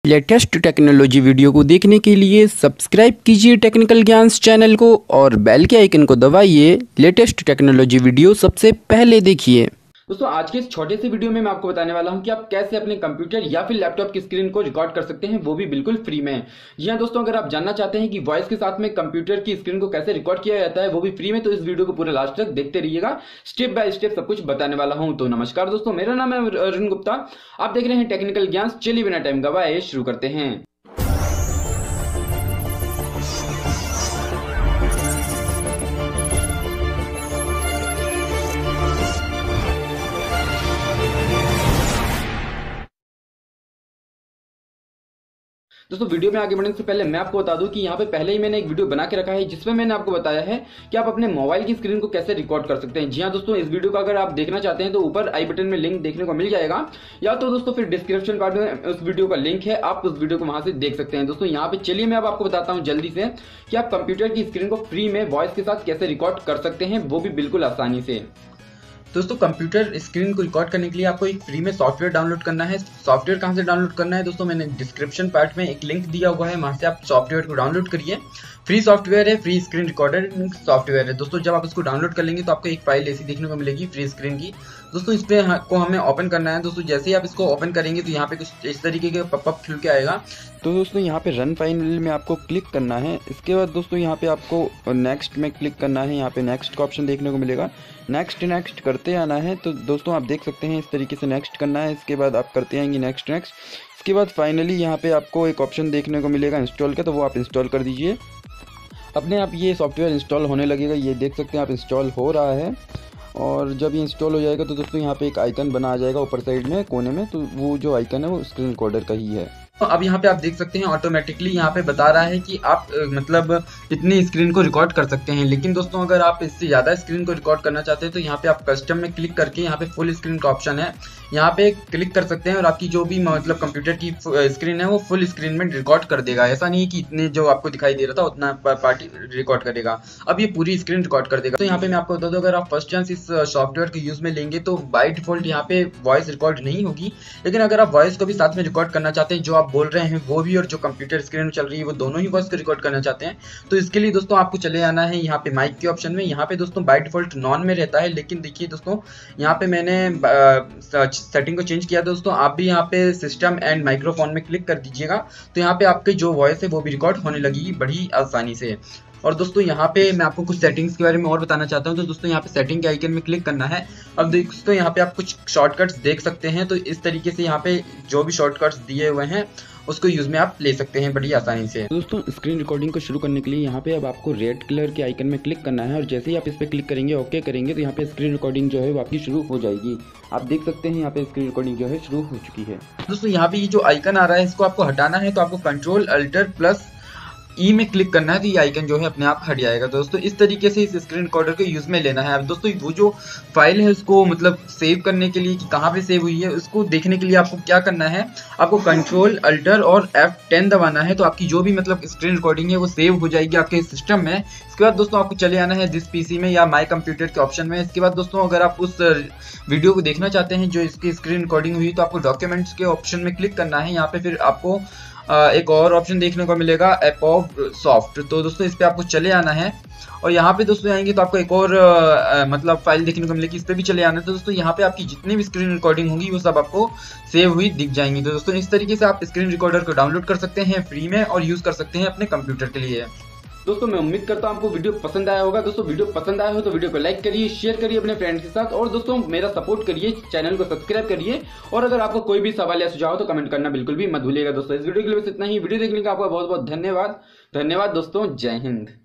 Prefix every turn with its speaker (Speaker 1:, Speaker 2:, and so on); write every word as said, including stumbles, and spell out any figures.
Speaker 1: Latest technology video को देखने के लिए सब्सक्राइब कीजिए टेक्निकल ज्ञान्स चैनल को और बेल के आइकन को दबाइए। लेटेस्ट टेक्नोलॉजी वीडियो सबसे पहले देखिए।
Speaker 2: दोस्तों आज के इस छोटे से वीडियो में मैं आपको बताने वाला हूं कि आप कैसे अपने कंप्यूटर या फिर लैपटॉप की स्क्रीन को रिकॉर्ड कर सकते हैं, वो भी बिल्कुल फ्री में। जी हां दोस्तों, अगर आप जानना चाहते हैं कि वॉइस के साथ में कंप्यूटर की स्क्रीन को कैसे रिकॉर्ड किया जाता है वो भी फ्री में, तो इस वीडियो को पूरे लास्ट तक देखते रहिएगा। स्टेप बाय स्टेप सब कुछ बताने वाला हूं। तो नमस्कार दोस्तों, मेरा नाम है अरुण गुप्ता, आप देख रहे हैं टेक्निकल ज्ञान। चलिए बिना टाइम गवाए शुरू करते हैं। दोस्तों वीडियो में आगे बढ़ने से पहले मैं आपको बता दूं कि यहाँ पे पहले ही मैंने एक वीडियो बना के रखा है जिसमें मैंने आपको बताया है कि आप अपने मोबाइल की स्क्रीन को कैसे रिकॉर्ड कर सकते हैं। जी हाँ दोस्तों, इस वीडियो को अगर आप देखना चाहते हैं तो ऊपर आई बटन में लिंक देखने को मिल जाएगा, या तो दोस्तों फिर डिस्क्रिप्शन पार्ट में उस वीडियो का लिंक है, आप उस वीडियो को वहां से देख सकते हैं। दोस्तों यहाँ पे चलिए मैं अब आपको बताता हूँ जल्दी से कि आप कंप्यूटर की स्क्रीन को फ्री में वॉइस के साथ कैसे रिकॉर्ड कर सकते हैं, वो भी बिल्कुल आसानी से। दोस्तों कंप्यूटर स्क्रीन को रिकॉर्ड करने के लिए आपको एक फ्री में सॉफ्टवेयर डाउनलोड करना है। सॉफ्टवेयर कहां से डाउनलोड करना है दोस्तों, मैंने डिस्क्रिप्शन पार्ट में एक लिंक दिया हुआ है, वहां से आप सॉफ्टवेयर को डाउनलोड करिए। फ्री सॉफ्टवेयर है, फ्री स्क्रीन रिकॉर्डर सॉफ्टवेयर है। दोस्तों जब आप इसको डाउनलोड कर लेंगे तो आपको एक फाइल ऐसी देखने को मिलेगी फ्री स्क्रीन की। दोस्तों इस पे को हमें ओपन करना है। दोस्तों जैसे ही आप इसको ओपन करेंगे तो यहाँ पे कुछ इस तरीके के पॉपअप खुल के आएगा। तो दोस्तों यहाँ पे रन फाइल में आपको क्लिक करना है। इसके बाद दोस्तों यहाँ पे आपको नेक्स्ट में क्लिक करना है। यहाँ पे नेक्स्ट का ऑप्शन देखने को मिलेगा, नेक्स्ट नेक्स्ट करते आना है। तो दोस्तों आप देख सकते हैं इस तरीके से नेक्स्ट करना है। इसके बाद आप करते आएंगे नेक्स्ट नेक्स्ट। इसके बाद फाइनली यहाँ पे आपको एक ऑप्शन देखने को मिलेगा इंस्टॉल का, तो वो आप इंस्टॉल कर दीजिए। अपने आप ये सॉफ्टवेयर इंस्टॉल होने लगेगा, ये देख सकते हैं आप इंस्टॉल हो रहा है। और जब ये इंस्टॉल हो जाएगा तो दोस्तों यहाँ पे एक आइकन बना आ जाएगा ऊपर साइड में कोने में, तो वो जो आइकन है वो स्क्रीन रिकॉर्डर का ही है। तो अब यहाँ पे आप देख सकते हैं ऑटोमेटिकली यहाँ पे बता रहा है कि आप मतलब इतनी स्क्रीन को रिकॉर्ड कर सकते हैं। लेकिन दोस्तों अगर आप इससे ज़्यादा स्क्रीन को रिकॉर्ड करना चाहते हैं तो यहाँ पे आप कस्टम में क्लिक करके यहाँ पे फुल स्क्रीन का ऑप्शन है, यहाँ पे क्लिक कर सकते हैं और आपकी जो भी मतलब कंप्यूटर की स्क्रीन है वो फुल स्क्रीन में रिकॉर्ड कर देगा। ऐसा नहीं है कि इतने जो आपको दिखाई दे रहा था उतना पार्टी रिकॉर्ड करेगा, अब ये पूरी स्क्रीन रिकॉर्ड कर देगा। तो यहाँ पे मैं आपको बता दूं, अगर आप फर्स्ट चांस इस सॉफ्टवेयर के यूज में लेंगे तो बाय डिफॉल्ट यहाँ पे वॉइस रिकॉर्ड नहीं होगी। लेकिन अगर आप वॉइस को भी साथ में रिकॉर्ड करना चाहते हैं, जो आप बोल रहे हैं वो भी और जो कंप्यूटर स्क्रीन में चल रही है वो दोनों ही वॉइस को रिकॉर्ड करना चाहते हैं, तो इसके लिए दोस्तों आपको चले आना है यहाँ पे माइक के ऑप्शन में। यहाँ पे दोस्तों बाय डिफॉल्ट नॉन में रहता है, लेकिन देखिए दोस्तों यहाँ पे मैंने सेटिंग को चेंज किया। दोस्तों आप भी यहाँ पे सिस्टम एंड माइक्रोफोन में क्लिक कर दीजिएगा, तो यहाँ पे आपकी जो वॉइस है वो भी रिकॉर्ड होने लगेगी बड़ी आसानी से। और दोस्तों यहाँ पे मैं आपको कुछ सेटिंग्स के बारे में और बताना चाहता हूँ। तो दोस्तों यहाँ पे सेटिंग के आइकन में क्लिक करना है। अब दोस्तों यहाँ पे आप कुछ शॉर्टकट्स देख सकते हैं, तो इस तरीके से यहाँ पे जो भी शॉर्टकट्स दिए हुए हैं उसको यूज में आप ले सकते हैं बड़ी आसानी से। दोस्तों स्क्रीन रिकॉर्डिंग को शुरू करने के लिए यहाँ पे अब आपको रेड कलर के आइकन में क्लिक करना है, और जैसे ही आप इस पे क्लिक करेंगे ओके करेंगे तो यहाँ पे स्क्रीन रिकॉर्डिंग जो है वो आपकी शुरू हो जाएगी। आप देख सकते हैं यहाँ पे स्क्रीन रिकॉर्डिंग जो है शुरू हो चुकी है। दोस्तों यहाँ पे ये जो आइकन आ रहा है इसको आपको हटाना है, तो आपको कंट्रोल अल्टर प्लस ई में क्लिक करना है, तो ये आइकन जो है अपने आप हट जाएगा। दोस्तों इस तरीके से इस स्क्रीन रिकॉर्डर को यूज में लेना है। अब दोस्तों वो जो फाइल है उसको मतलब सेव करने के लिए कि कहाँ पे सेव हुई है उसको देखने के लिए आपको क्या करना है, आपको कंट्रोल अल्टर और एफ टेन दबाना है, तो आपकी जो भी मतलब स्क्रीन रिकॉर्डिंग है वो सेव हो जाएगी आपके सिस्टम में। इसके बाद दोस्तों आपको चले आना है दिस पीसी में या माई कंप्यूटर के ऑप्शन में। इसके बाद दोस्तों अगर आप उस वीडियो को देखना चाहते हैं जो इसकी स्क्रीन रिकॉर्डिंग हुई, तो आपको डॉक्यूमेंट्स के ऑप्शन में क्लिक करना है। यहाँ पे फिर आपको एक और ऑप्शन देखने को मिलेगा ऐप ऑफ सॉफ्ट, तो दोस्तों इस पे आपको चले आना है। और यहाँ पे दोस्तों आएंगे तो आपको एक और आ, मतलब फाइल देखने को मिलेगी, इस पे भी चले आना है। तो दोस्तों यहाँ पे आपकी जितनी भी स्क्रीन रिकॉर्डिंग होगी वो सब आपको सेव हुई दिख जाएंगी। तो दोस्तों इस तरीके से आप स्क्रीन रिकॉर्डर को डाउनलोड कर सकते हैं फ्री में और यूज कर सकते हैं अपने कंप्यूटर के लिए। दोस्तों मैं उम्मीद करता हूं आपको वीडियो पसंद आया होगा। दोस्तों वीडियो पसंद आया हो तो वीडियो को लाइक करिए, शेयर करिए अपने फ्रेंड्स के साथ, और दोस्तों मेरा सपोर्ट करिए, चैनल को सब्सक्राइब करिए। और अगर आपको कोई भी सवाल या सुझाव हो तो कमेंट करना बिल्कुल भी मत भूलिएगा। दोस्तों इस वीडियो के लिए बस इतना ही। वीडियो देखने का आपका बहुत बहुत धन्यवाद। धन्यवाद दोस्तों, जय हिंद।